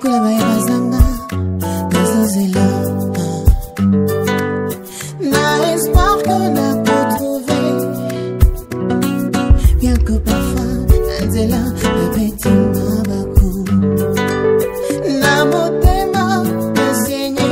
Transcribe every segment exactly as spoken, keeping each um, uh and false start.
lokola bayebazanga nazozela na espoir qu'on a retrouvé, bien que parfois nanzela bapeti mabaku na motema nasenye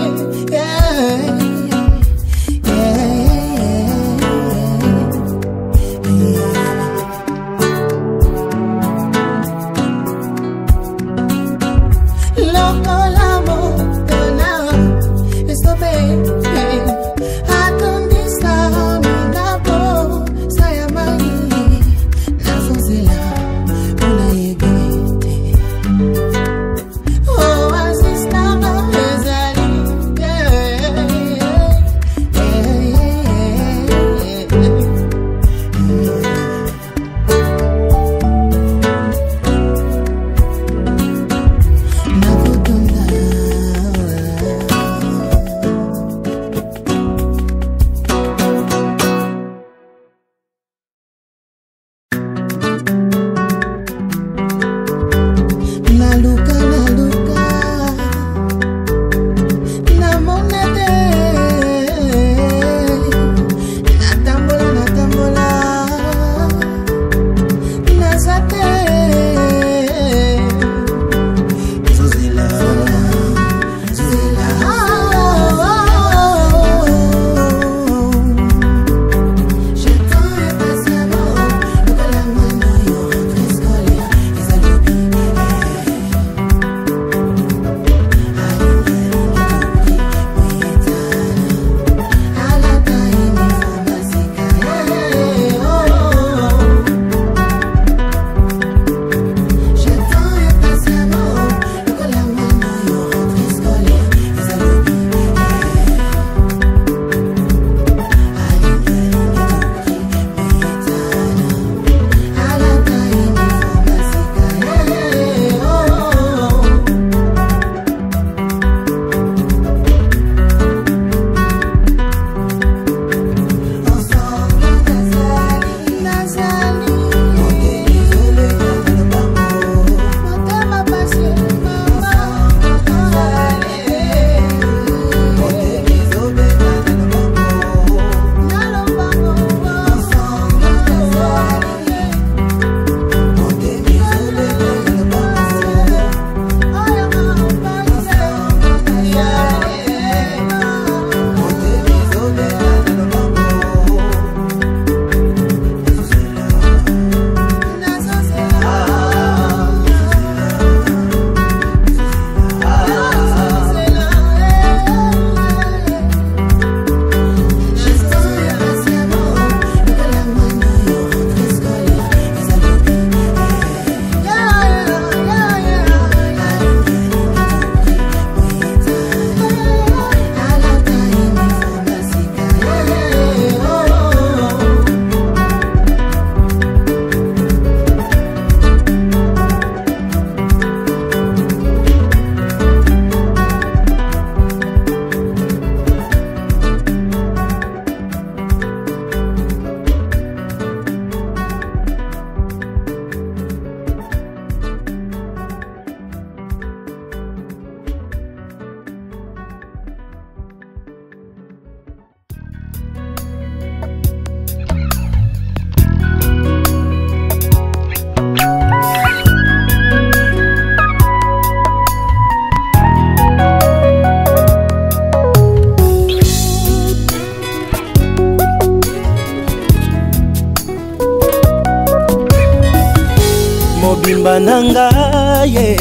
mobimba nanga ye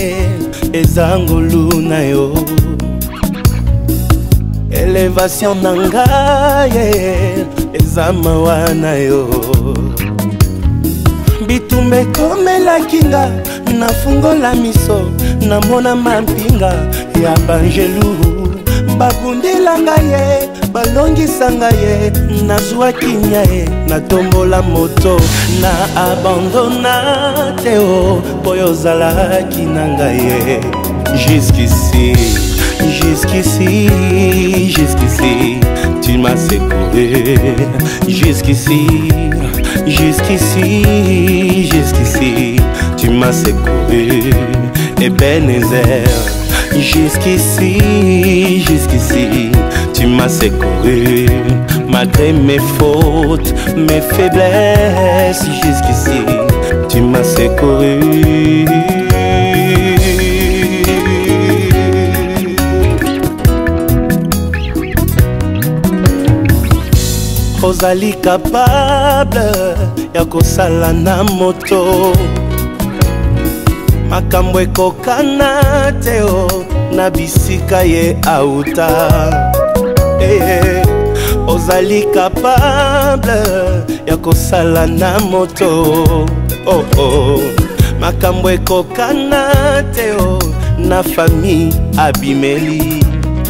ezangulu na yo elevation nanga ye ezamawa na yo bitumbe komelaki nga nafungola miso namona mampinga ya banjelu babundelanga ye balongisanga ye nazwaki nya ye natombola moto na abandona te o po yo ozalaki na ngai ye jusqu'ici jusqu'ici jusqu'ici tu m'as secouru jusqu'ici jusqu'ici jusqu'ici tu m'as secouru Ebenezer Jusqu'ici, jusqu'ici, tu m'as secouru. Malgré mes fautes, mes faiblesses, jusqu'ici, tu m'as secouru. Ozali capable ya kosala na moto makambo ekokana te o na bisika ye auta. Hey, ozali capable ya kosala na moto oh oh makambo ekokana te o na famille abimeli.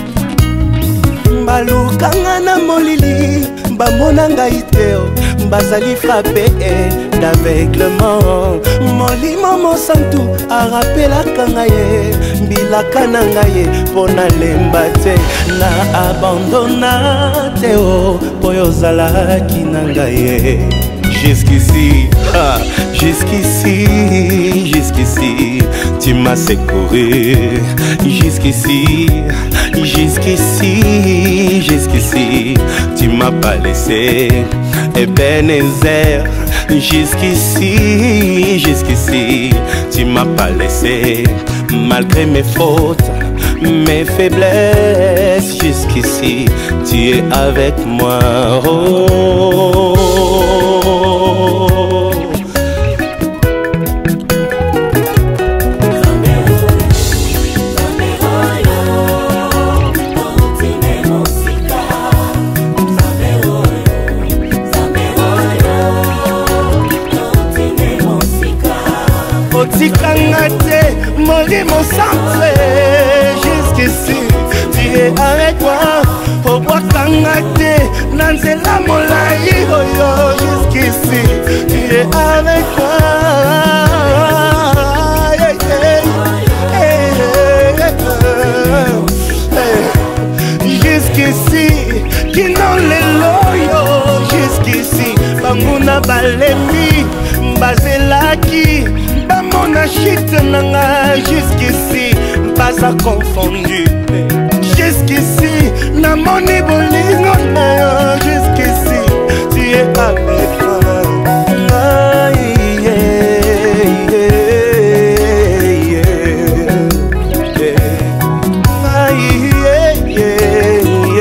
Balukanga na molili bamona ngai te o bazali frappé d'aveuglement. Molimo mosantu arapelaka ngai mbilaka na ngai mpo nalemba te na abandona te o po yo ozalaki na ngai. Jusqu'ici, ah, jusqu'ici, jusqu'ici, tu m'as secouru. Jusqu'ici, jusqu'ici, jusqu'ici, tu m'as pas laissé. Ebenezer, jusqu'ici, jusqu'ici, tu m'as pas laissé. Malgré mes fautes, mes faiblesses, jusqu'ici, tu es avec moi. Oh. Otikanga te, molimo centré. Jusqu'ici, tu es avec moi. Obwakanga te, nanzela molai oyo. Jusqu'ici, tu es avec moi. Hey, hey, hey, hey, hey. Jusqu'ici, qui n'en les loyo. Jusqu'ici, banguna balemi, bazelaki. Bamona shit nanga. Jusqu'ici, pas à confondu. Jusqu'ici, na moni bolingo na yo. Jusqu'ici, tu es avec moi. Aïe, yeah, yeah, yeah. Aïe, yeah,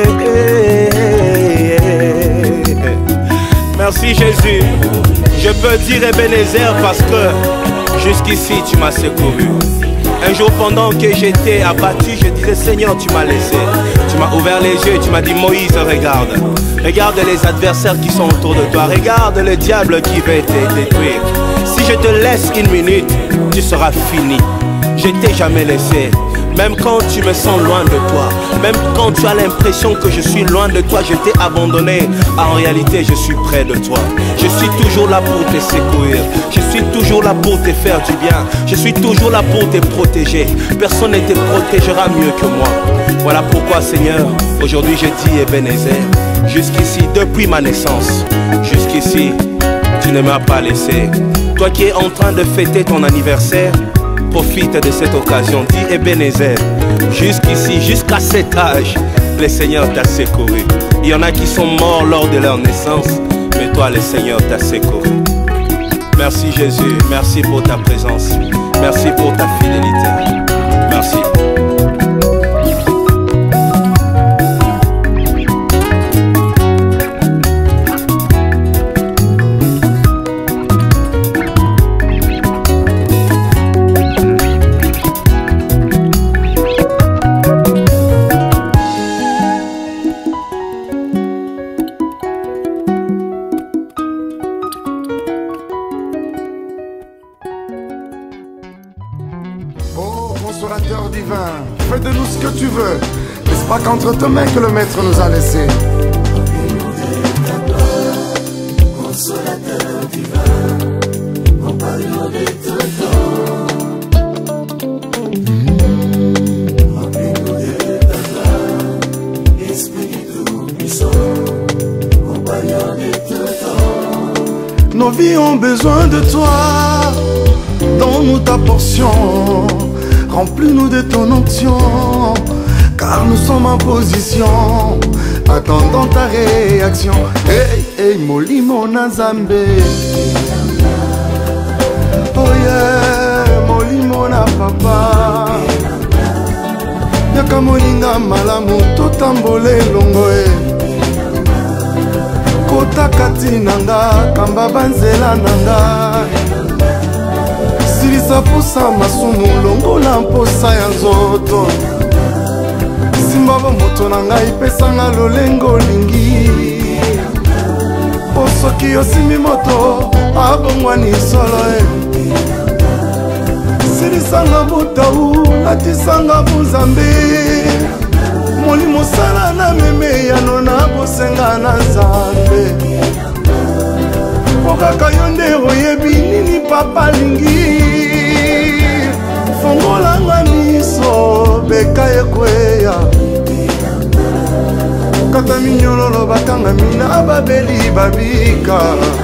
yeah, yeah. Merci Jésus. Je peux dire Ebenezer parce que jusqu'ici tu m'as secouru. Un jour pendant que j'étais abattu, je disais Seigneur, tu m'as laissé. Tu m'as ouvert les yeux, tu m'as dit Moïse, regarde. Regarde les adversaires qui sont autour de toi. Regarde le diable qui veut te détruire. Si je te laisse une minute, tu seras fini. Je t'ai jamais laissé. Même quand tu me sens loin de toi, même quand tu as l'impression que je suis loin de toi, je t'ai abandonné. En réalité, je suis près de toi. Je suis toujours là pour te secourir. Je suis toujours là pour te faire du bien. Je suis toujours là pour te protéger. Personne ne te protégera mieux que moi. Voilà pourquoi, Seigneur, aujourd'hui je dis Ebenezer, jusqu'ici, depuis ma naissance, jusqu'ici, tu ne m'as pas laissé. Toi qui es en train de fêter ton anniversaire, profite de cette occasion, dis Ebenezer, jusqu'ici, jusqu'à cet âge, le Seigneur t'a secouru. Il y en a qui sont morts lors de leur naissance, mais toi le Seigneur t'a secouru. Merci Jésus, merci pour ta présence, merci pour ta fidélité, merci. Consolateur divin, fais de nous ce que tu veux. N'est-ce pas qu'entre tes mains que le Maître nous a laissé? Consolateur divin, compagnon de tout temps. Remplis-nous de ta gloire, Esprit tout-puissant, compagnon de tout temps. Nos vies ont besoin de toi, donne-nous ta portion. Remplis-nous de ton onction, car nous sommes en position, attendant ta réaction. Hey, hey, molimo na Nzambe. Oh yeah, molimo na papa. Yaka moninga malamu totambole longo e. Kota kati nanga, kamba banzela nanga. Silisa posa masumu longola mposa ya nzoto. Simba ba moto na ngai pesanga lolengo lingi. Poso ki osimi moto abongwani solo e. Silisanga botau latisanga buzambe. Molimo sala na meme yano na bosenga na Nzambe. Okaka yonde oyebi nini papa lingi. Fongolanga miso beka ekweya. Kata minyololo bakanga mina babeli babika.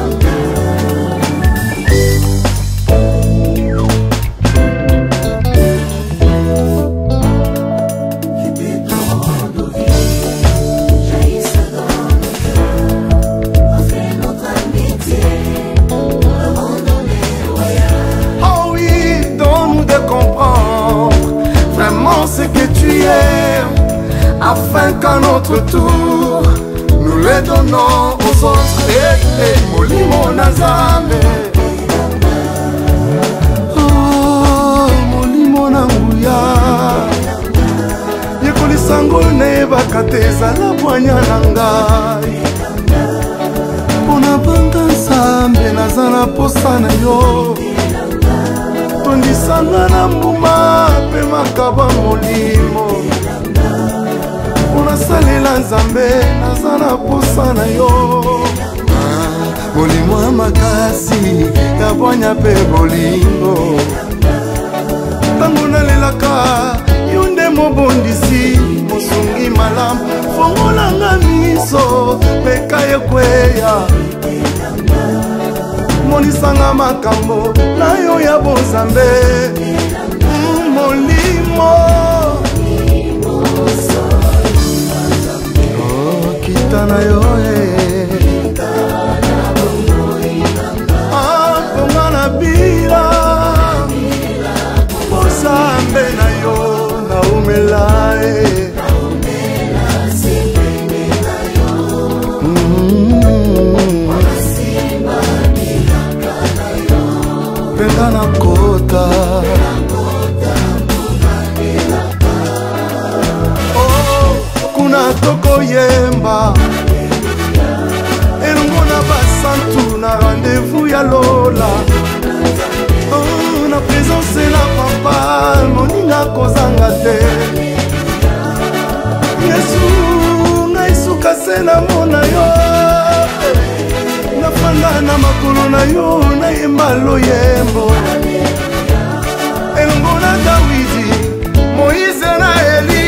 Afin qu'à notre tour nous les donnons aux autres. Hey, hey, molimo na Nzambe. Oh, molimo na nguya. Yekoli sango ne bakateza la bwanya na ngai. Pona banga Nzambe nazana posa na yo. Tondisanga na mbuma pe makaba molimo. Salela Nzambe nazana posa na yo. ah, Molimo ya makasi ya bwanya pe bolingo. Tango nalelaka yo nde mobondisi mosungi malamu. Fongolanga miso peka ekweya. Monisanga makambo na yo ya bonzambe. mm, Molimo na yo eh. Ah, ponga na bila Nzambe na yo na umela eh. Penda na kota. Oh, kuna toko yemba. Basantu na rendez-vous ya Lola. Oh, na présence la papa moninga kozanga te. Yesu na isuka se na mona yo. Na fanda na makolo na yo na yemba loyembo. Elongo na Dawidi, Moïse na Eli.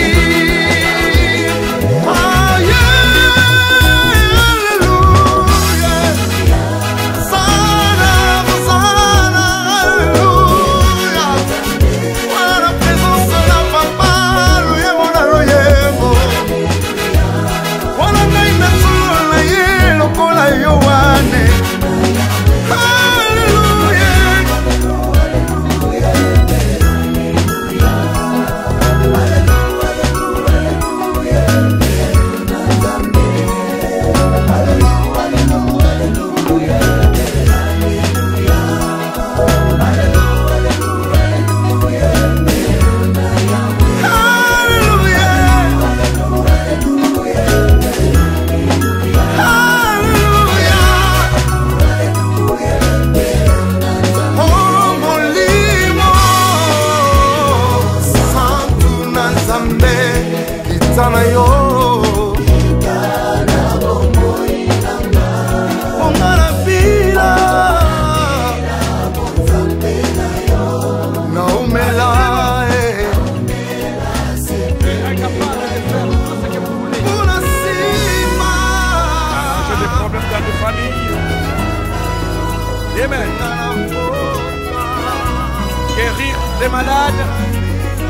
Amen. Guérir les malades,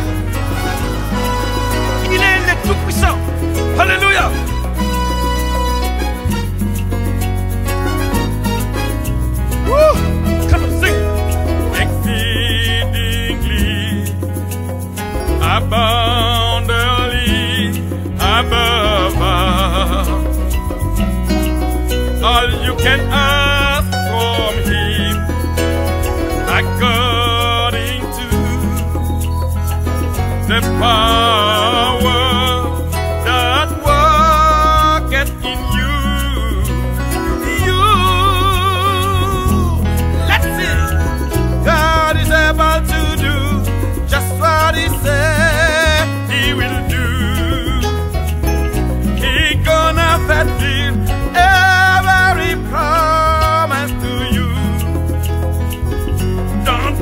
tout-puissant. Alléluia. Woo! Come on, sing. Exceedingly, abundantly, above all you can ask from Him, according to the power that worketh in you. You, let's see. God is able to do just what He said He will do. He gonna fulfill every promise to you. Don't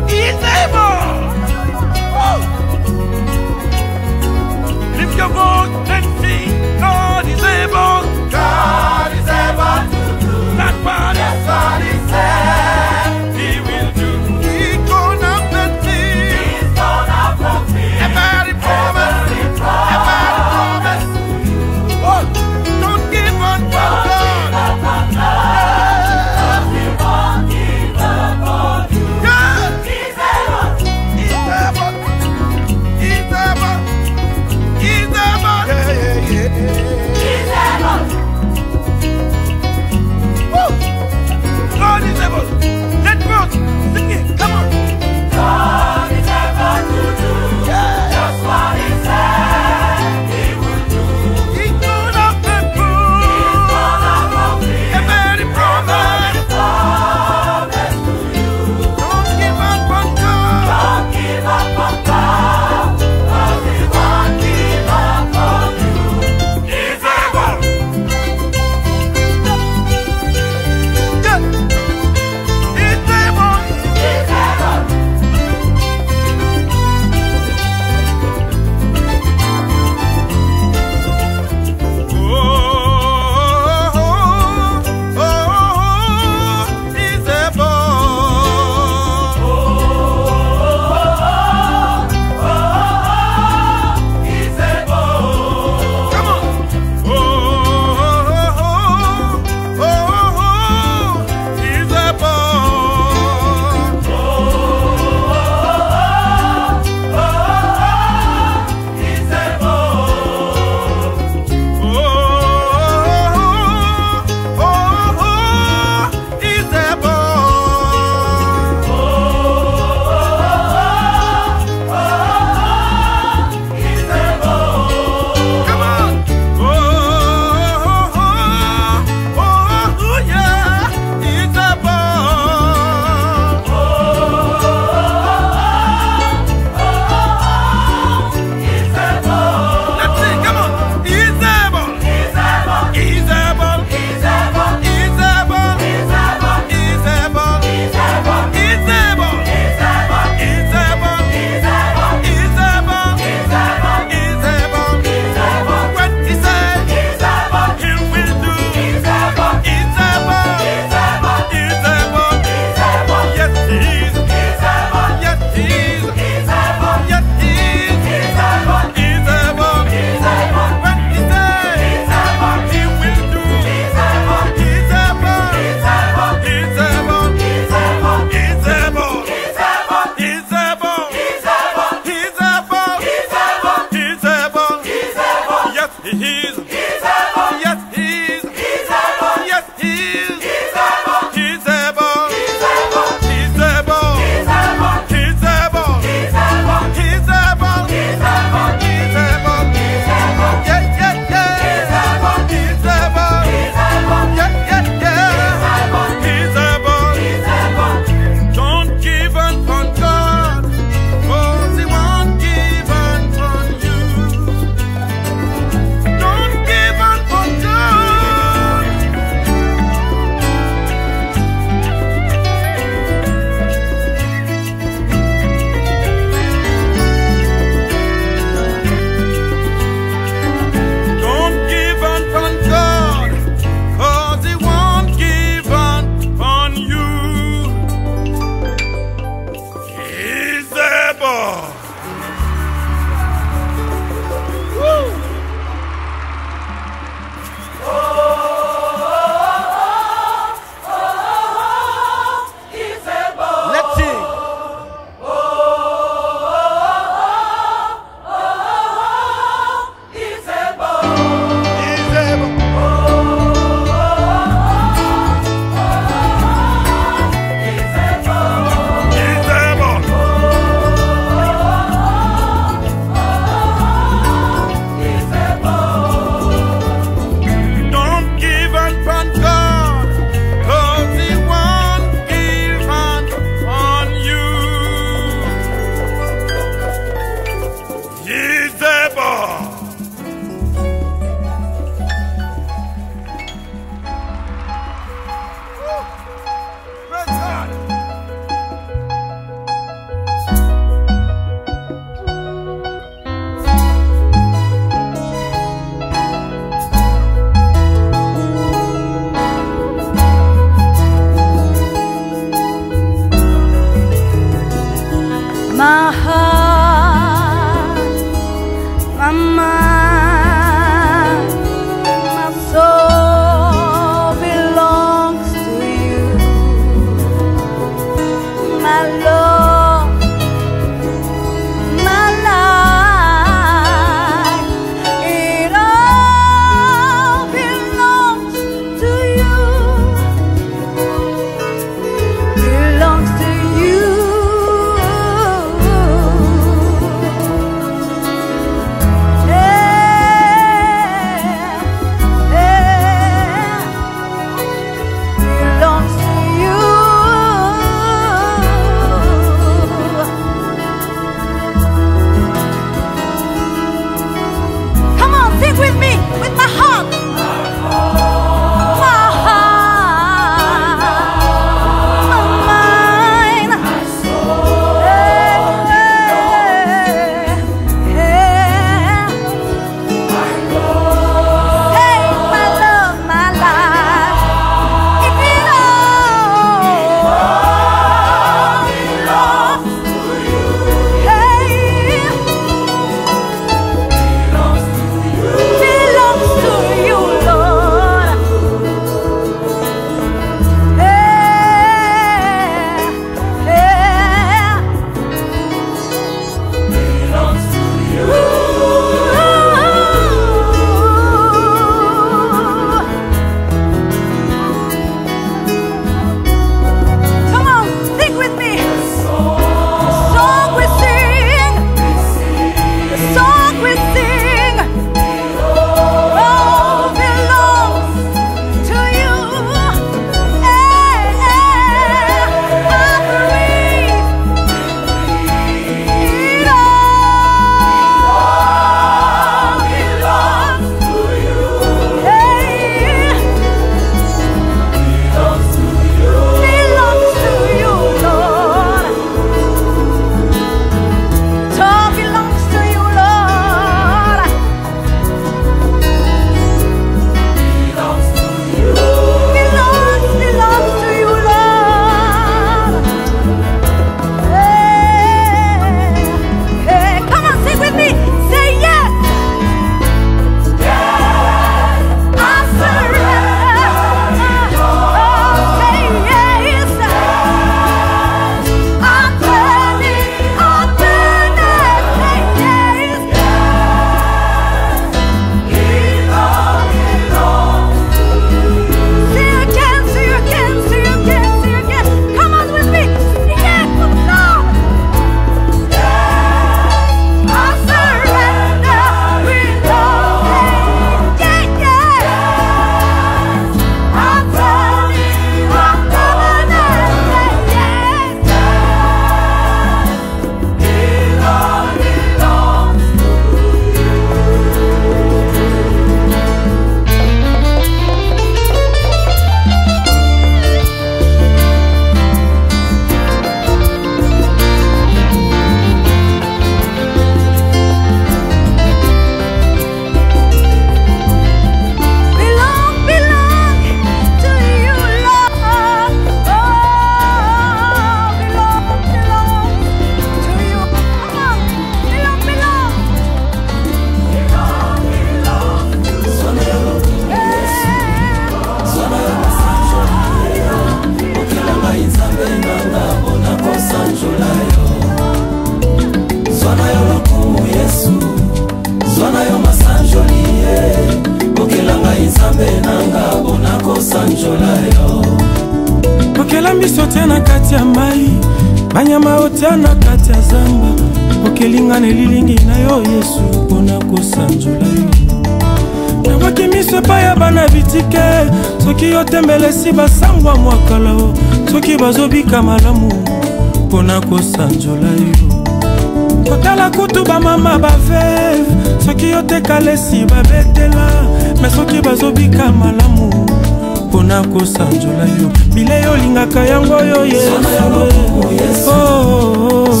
otia na kati ya mai, banyama otia na kati ya zamba. Okelinga nelilingi na yo Yesu pona kosanjola yo. Nawaki miso pa ya bana bitike, soki otembelesi basangwa mwakala o, soki bazobika malamu pona kosanjola yo. Kotala kutu ba mama ba veve, soki otekalesi babetela, mais soki bazobika malamu pona kosanjola yo. Bile yo lingaka yango yo Yesu. Oh, oh, oh.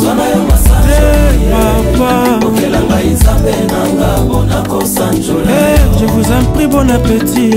Papa, hey, je vous en prie, bon appétit.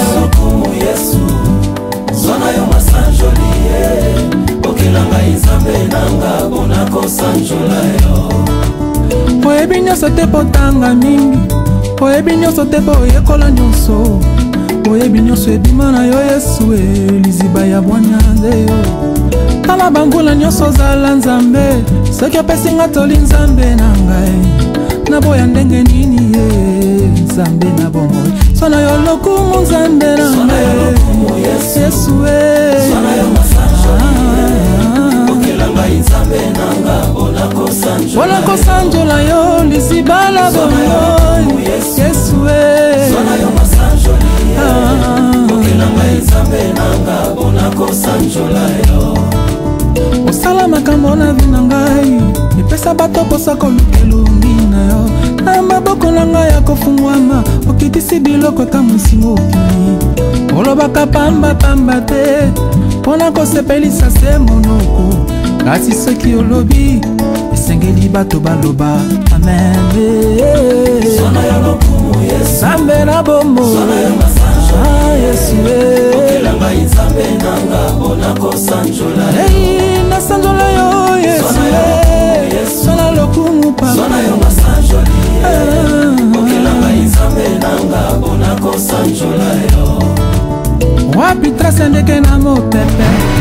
Oyebi nyonso te potanga mingi, oyebi nyonso te po yekola nyonso, oyebi nyonso ebima na yo Yesu e liziba ya bwana nde yo. Tala bangula nyonso zala nzambe, soki opesi nga toli nzambe na ngai, naboya ndenge nini ye nzambe na bomoi. Sona yo lokumu nzambe na ngai Yesu e bona kosanjola yo liziba la bomoi Yesu e osala makambo na vi na ngai, epesa bato posa kolukelongi na yo. Na maboko na ngai ya kofungwama, okitisi biloko kamwisi mokili. Olobaka pamba pamba te, pona kosepelisa se monoko. Kasi soki olobi, esengeli bato baloba amen. Sona ya lokumu Yesu, Zambe na bomo ah Yesu e okelanga Nzambe nanga bona kosanjola hey na sanjola yo Yesu e sona lokumu papa sona yo masanjoli okelanga Nzambe nanga bona kosanjola yo wapi trasendeke na motepe